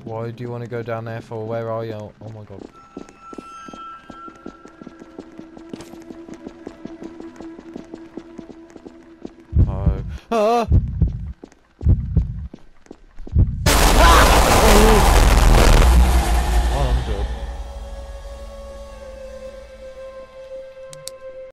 Why do you want to go down there for? Where are you? Oh my god. Oh. Ah!